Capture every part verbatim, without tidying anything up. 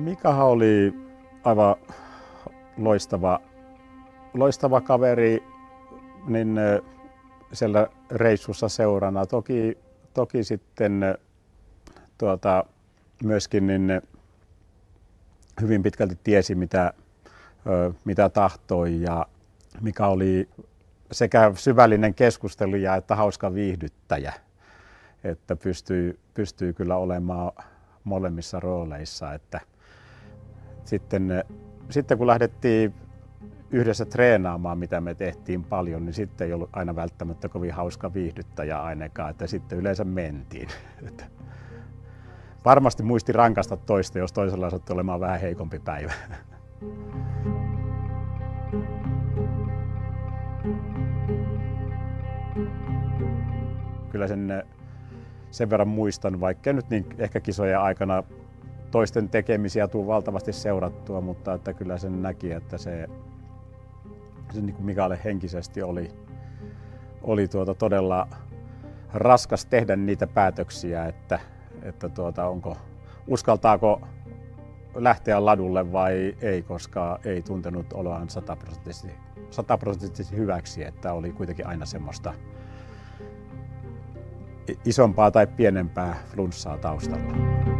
Mikahan oli aivan loistava, loistava kaveri niin siellä reissussa seurana. Toki, toki sitten tuota, myöskin niin hyvin pitkälti tiesi, mitä, mitä tahtoi, ja Mika oli sekä syvällinen keskustelija että hauska viihdyttäjä, että pystyy, pystyy kyllä olemaan molemmissa rooleissa. Että sitten, sitten kun lähdettiin yhdessä treenaamaan, mitä me tehtiin paljon, niin sitten ei ollut aina välttämättä kovin hauska viihdyttäjä ainakaan, että sitten yleensä mentiin. Että varmasti muisti rankasta toista, jos toisella sattui olemaan vähän heikompi päivä. Kyllä sen, sen verran muistan, vaikka nyt niin ehkä kisojen aikana toisten tekemisiä tuu valtavasti seurattua, mutta että kyllä sen näki, että se, se niin kuin Mikalle henkisesti oli, oli tuota todella raskas tehdä niitä päätöksiä, että, että tuota, onko, uskaltaako lähteä ladulle vai ei, koska ei tuntenut oloaan sataprosenttisesti hyväksi, että oli kuitenkin aina semmoista isompaa tai pienempää flunssaa taustalla.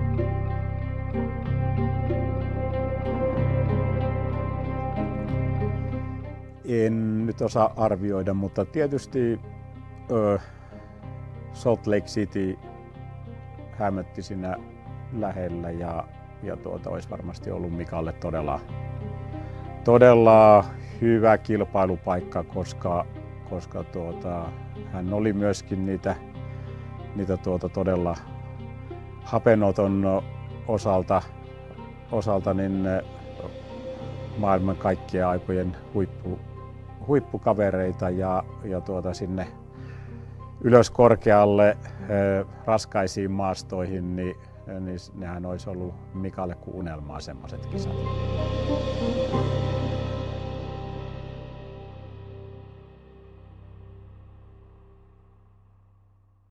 En nyt osaa arvioida, mutta tietysti ö, Salt Lake City hämötti siinä lähellä, ja, ja tuota, olisi varmasti ollut Mikalle todella, todella hyvä kilpailupaikka, koska, koska tuota, hän oli myöskin niitä, niitä tuota, todella hapenoton osalta, osalta niin maailman kaikkien aikojen huippu, huippukavereita, ja, ja tuota, sinne ylös korkealle eh, raskaisiin maastoihin, niin, niin nehän olisi ollut Mikalle kuin unelmaa semmoiset kisat.